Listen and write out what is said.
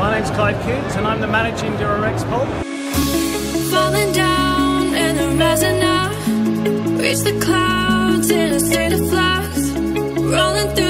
My name's Clive Coombs and I'm the managing Durex-Pol. Falling down and then rising up, reach the clouds in a state of flux, rolling through